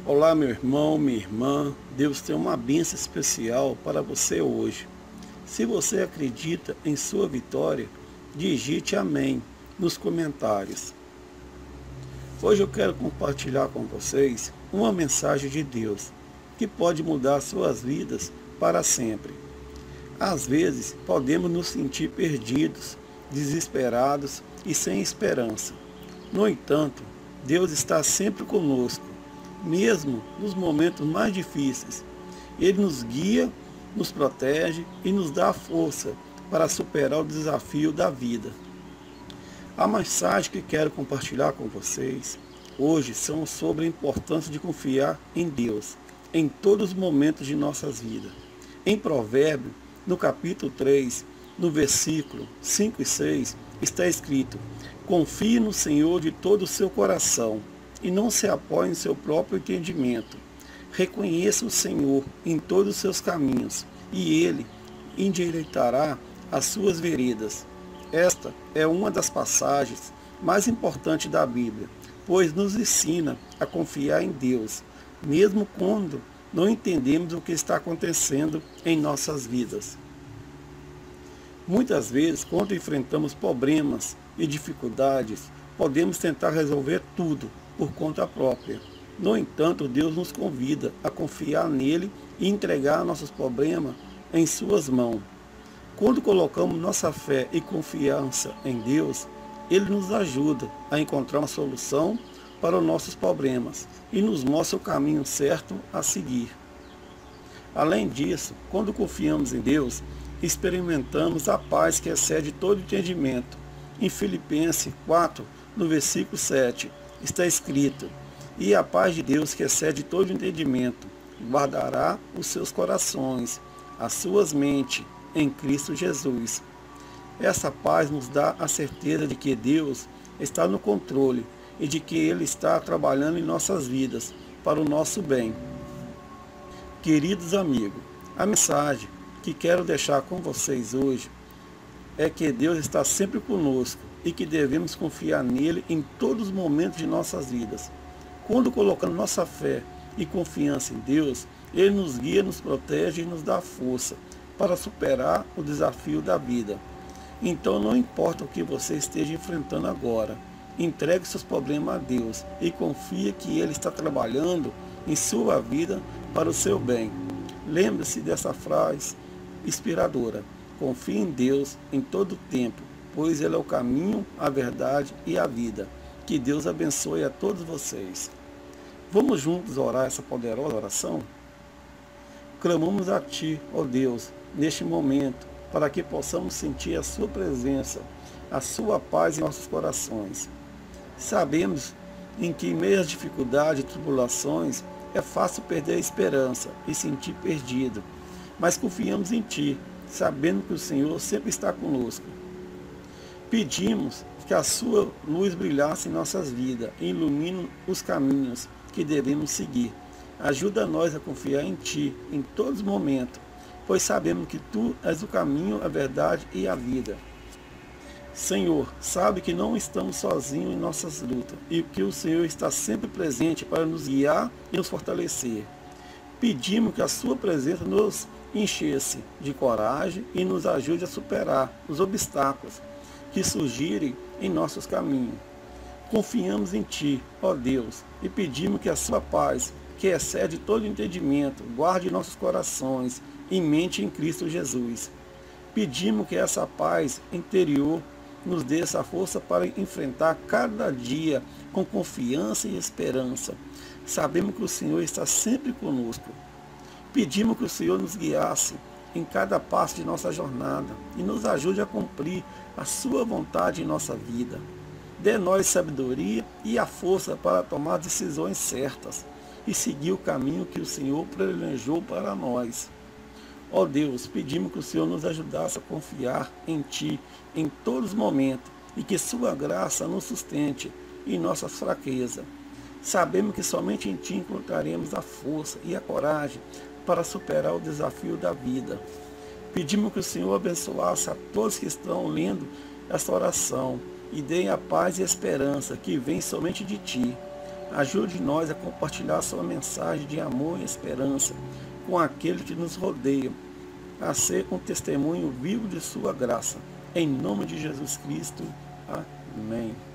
Olá, meu irmão, minha irmã. Deus tem uma bênção especial para você hoje. Se você acredita em sua vitória, digite amém nos comentários. Hoje eu quero compartilhar com vocês uma mensagem de Deus que pode mudar suas vidas para sempre. Às vezes podemos nos sentir perdidos, desesperados e sem esperança. No entanto, Deus está sempre conosco, mesmo nos momentos mais difíceis. Ele nos guia, nos protege e nos dá força para superar o desafio da vida. A mensagem que quero compartilhar com vocês hoje são sobre a importância de confiar em Deus em todos os momentos de nossas vidas. Em Provérbios, no capítulo 3, no versículo 5 e 6, está escrito: confie no Senhor de todo o seu coração e não se apoie em seu próprio entendimento. Reconheça o Senhor em todos os seus caminhos e Ele endireitará as suas veredas. Esta é uma das passagens mais importantes da Bíblia, pois nos ensina a confiar em Deus, mesmo quando não entendemos o que está acontecendo em nossas vidas. Muitas vezes, quando enfrentamos problemas e dificuldades, podemos tentar resolver tudo por conta própria. No entanto, Deus nos convida a confiar nele e entregar nossos problemas em suas mãos. Quando colocamos nossa fé e confiança em Deus, Ele nos ajuda a encontrar uma solução para os nossos problemas e nos mostra o caminho certo a seguir. Além disso, quando confiamos em Deus, experimentamos a paz que excede todo entendimento. Em Filipenses 4, no versículo 7, está escrito: e a paz de Deus que excede todo entendimento, guardará os seus corações, as suas mentes, em Cristo Jesus. Essa paz nos dá a certeza de que Deus está no controle e de que Ele está trabalhando em nossas vidas para o nosso bem. Queridos amigos, a mensagem que quero deixar com vocês hoje é que Deus está sempre conosco e que devemos confiar nele em todos os momentos de nossas vidas. Quando colocamos nossa fé e confiança em Deus, Ele nos guia, nos protege e nos dá força para superar o desafio da vida. Então não importa o que você esteja enfrentando agora, entregue seus problemas a Deus e confie que Ele está trabalhando em sua vida para o seu bem. Lembre-se dessa frase inspiradora: confie em Deus em todo o tempo, pois Ele é o caminho, a verdade e a vida. Que Deus abençoe a todos vocês. Vamos juntos orar essa poderosa oração? Clamamos a Ti, ó Deus, neste momento, para que possamos sentir a Sua presença, a Sua paz em nossos corações. Sabemos em que, em meio às dificuldades e tribulações, é fácil perder a esperança e sentir perdido, mas confiamos em Ti, sabendo que o Senhor sempre está conosco. Pedimos que a Sua luz brilhasse em nossas vidas e ilumine os caminhos que devemos seguir. Ajuda nós a confiar em Ti em todos os momentos, pois sabemos que Tu és o caminho, a verdade e a vida. Senhor, sabe que não estamos sozinhos em nossas lutas e que o Senhor está sempre presente para nos guiar e nos fortalecer. Pedimos que a Sua presença nos enchesse de coragem e nos ajude a superar os obstáculos que surgirem em nossos caminhos. Confiamos em Ti, ó Deus, e pedimos que a Sua paz, que excede todo entendimento, guarde nossos corações e mente em Cristo Jesus. Pedimos que essa paz interior nos dê essa força para enfrentar cada dia com confiança e esperança. Sabemos que o Senhor está sempre conosco. Pedimos que o Senhor nos guiasse em cada passo de nossa jornada e nos ajude a cumprir a Sua vontade em nossa vida. Dê-nos sabedoria e a força para tomar decisões certas e seguir o caminho que o Senhor planejou para nós. Ó Deus, pedimos que o Senhor nos ajudasse a confiar em Ti em todos os momentos e que Sua graça nos sustente em nossas fraquezas. Sabemos que somente em Ti encontraremos a força e a coragem para superar o desafio da vida. Pedimos que o Senhor abençoasse a todos que estão lendo esta oração e dê a paz e a esperança que vem somente de Ti. Ajude nós a compartilhar sua mensagem de amor e esperança com aqueles que nos rodeiam, a ser um testemunho vivo de sua graça. Em nome de Jesus Cristo. Amém.